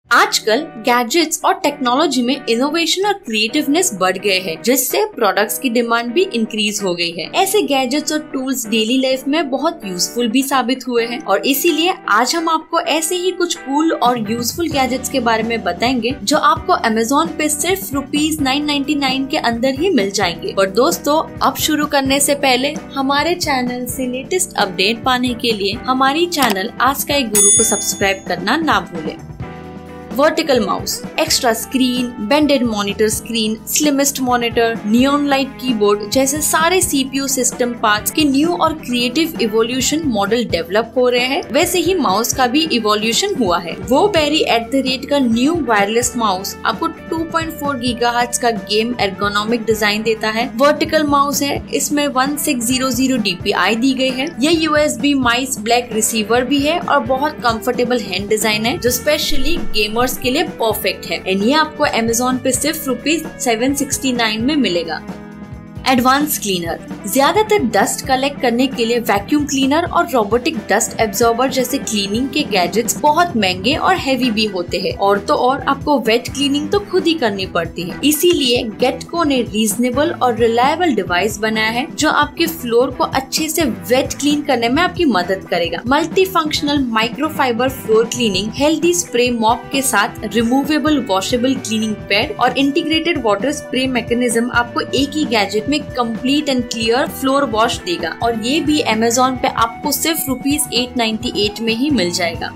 आजकल गैजेट्स और टेक्नोलॉजी में इनोवेशन और क्रिएटिवनेस बढ़ गए हैं, जिससे प्रोडक्ट्स की डिमांड भी इंक्रीज हो गई है। ऐसे गैजेट्स और टूल्स डेली लाइफ में बहुत यूजफुल भी साबित हुए हैं और इसीलिए आज हम आपको ऐसे ही कुछ कूल और यूजफुल गैजेट्स के बारे में बताएंगे जो आपको अमेज़न पे सिर्फ ₹999 के अंदर ही मिल जाएंगे। और दोस्तों, अब शुरू करने से पहले हमारे चैनल से लेटेस्ट अपडेट पाने के लिए हमारी चैनल आस्क गुरु को सब्सक्राइब करना ना भूलें। Vertical mouse, extra screen, bended monitor screen, slimmest monitor, neon light keyboard जैसे सारे सीपीयू सिस्टम पार्ट्स के न्यू और क्रिएटिव इवोल्यूशन मॉडल डेवलप हो रहे हैं। वैसे ही माउस का भी इवोल्यूशन हुआ है। वो बेरी @ का न्यू वायरलेस माउस आपको 2.4 गीगाहर्ट्ज का गेम एर्गोनॉमिक डिजाइन देता है। वर्टिकल माउस है, इसमें 1600 DPI दी गई है। ये USB माइस ब्लैक रिसीवर भी है और बहुत कंफर्टेबल हैंड डिजाइन है जो स्पेशली गेमर्स के लिए परफेक्ट है। एंड ये आपको अमेज़न पे सिर्फ ₹769 में मिलेगा। एडवांस क्लीनर, ज्यादातर डस्ट कलेक्ट करने के लिए वैक्यूम क्लीनर और रोबोटिक डस्ट एब्जॉर्बर जैसे क्लीनिंग के गैजेट्स बहुत महंगे और हेवी भी होते हैं। और तो और आपको वेट क्लीनिंग तो खुद ही करनी पड़ती है। इसीलिए गेटको ने रीजनेबल और रिलायबल डिवाइस बनाया है जो आपके फ्लोर को अच्छे से वेट क्लीन करने में आपकी मदद करेगा। Multifunctional microfibre floor cleaning, healthy spray mop के साथ रिमूवेबल वॉशेबल क्लीनिंग पैड और इंटीग्रेटेड वाटर स्प्रे मैकेनिज्म आपको एक ही गैजेट में complete and clear floor wash देगा। और ये भी अमेज़न पे आपको सिर्फ ₹898 में ही मिल जाएगा।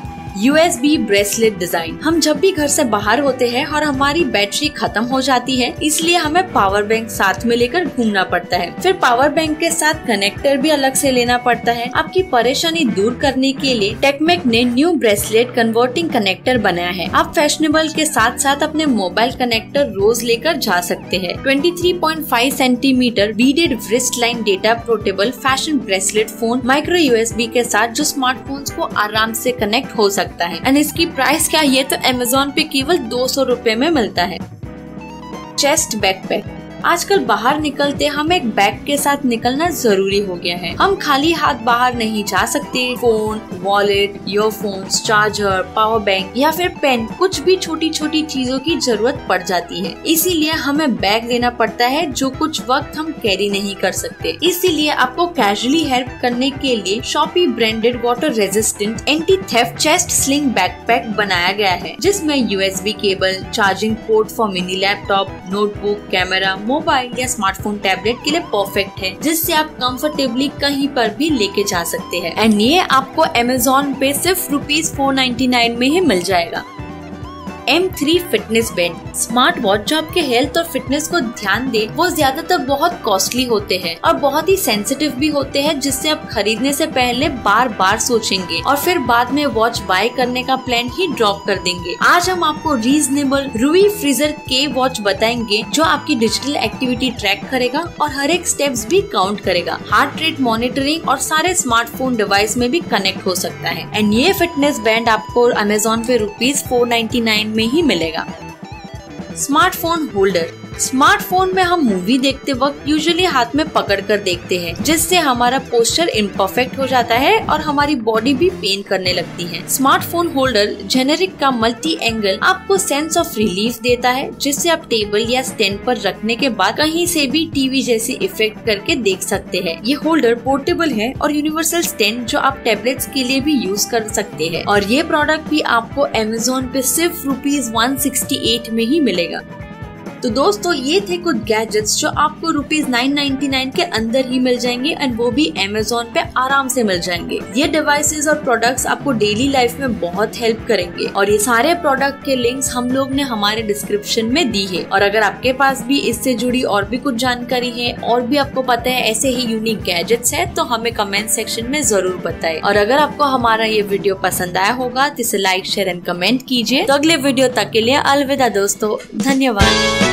USB ब्रेसलेट डिजाइन, हम जब भी घर से बाहर होते हैं और हमारी बैटरी खत्म हो जाती है, इसलिए हमें पावर बैंक साथ में लेकर घूमना पड़ता है। फिर पावर बैंक के साथ कनेक्टर भी अलग से लेना पड़ता है। आपकी परेशानी दूर करने के लिए टेक्मेक ने न्यू ब्रेसलेट कन्वर्टिंग कनेक्टर बनाया है। आप फैशनेबल के साथ साथ अपने मोबाइल कनेक्टर रोज लेकर जा सकते हैं। 23.5 centimetre beaded wrist line data portable fashion bracelet phone micro USB के साथ जो स्मार्टफोन्स को आराम से कनेक्ट हो सकता है। एंड इसकी प्राइस क्या है, ये तो अमेज़न पे केवल ₹200 में मिलता है। चेस्ट बैकपैक, आजकल बाहर निकलते हमें एक बैग के साथ निकलना जरूरी हो गया है। हम खाली हाथ बाहर नहीं जा सकते। Phone, wallet, earphones, charger, power bank या फिर पेन, कुछ भी छोटी छोटी चीजों की जरूरत पड़ जाती है। इसीलिए हमें बैग लेना पड़ता है जो कुछ वक्त हम कैरी नहीं कर सकते। इसीलिए आपको कैजुअली हेल्प करने के लिए Shopee branded water resistant anti theft chest sling backpack बनाया गया है, जिसमें USB cable, charging port for mini laptop, notebook, camera, mobile या स्मार्टफोन टैबलेट के लिए परफेक्ट है, जिससे आप कंफर्टेबली कहीं पर भी लेके जा सकते हैं। एंड ये आपको अमेज़न पे सिर्फ ₹499 में ही मिल जाएगा। M3 fitness band, smart watch जो आपके हेल्थ और फिटनेस को ध्यान दे, वो ज्यादातर बहुत कॉस्टली होते हैं और बहुत ही सेंसिटिव भी होते हैं, जिससे आप खरीदने से पहले बार बार सोचेंगे और फिर बाद में वॉच बाय करने का प्लान ही ड्रॉप कर देंगे। आज हम आपको रीजनेबल रूई फ्रीजर के वॉच बताएंगे जो आपकी डिजिटल एक्टिविटी ट्रैक करेगा और हर एक स्टेप्स भी काउंट करेगा। हार्ट रेट मॉनिटरिंग और सारे स्मार्टफोन डिवाइस में भी कनेक्ट हो सकता है। एंड ये फिटनेस बैंड आपको अमेज़न पे ₹499 में ही मिलेगा। स्मार्टफोन होल्डर, स्मार्टफोन में हम मूवी देखते वक्त यूजुअली हाथ में पकड़कर देखते हैं, जिससे हमारा पोस्चर इम्परफेक्ट हो जाता है और हमारी बॉडी भी पेन करने लगती है। स्मार्टफोन होल्डर जेनेरिक का मल्टी एंगल आपको सेंस ऑफ रिलीफ देता है, जिससे आप टेबल या स्टैंड पर रखने के बाद कहीं से भी टीवी जैसी इफेक्ट करके देख सकते हैं। ये होल्डर पोर्टेबल है और यूनिवर्सल स्टैंड जो आप टैबलेट्स के लिए भी यूज कर सकते हैं। और ये प्रोडक्ट भी आपको अमेज़न पे सिर्फ ₹168 में ही मिलेगा। तो दोस्तों, ये थे कुछ गैजेट्स जो आपको ₹999 के अंदर ही मिल जाएंगे एंड वो भी अमेज़न पे आराम से मिल जाएंगे। ये डिवाइसेस और प्रोडक्ट्स आपको डेली लाइफ में बहुत हेल्प करेंगे और ये सारे प्रोडक्ट के लिंक्स हम लोग ने हमारे डिस्क्रिप्शन में दी है। और अगर आपके पास भी इससे जुड़ी और भी कुछ जानकारी है और भी आपको पता है ऐसे ही यूनिक गैजेट्स है, तो हमें कमेंट सेक्शन में जरूर बताएं। और अगर आपको हमारा ये वीडियो पसंद आया होगा तो इसे लाइक, शेयर एंड कमेंट कीजिए। तो अगले वीडियो तक के लिए अलविदा दोस्तों, धन्यवाद।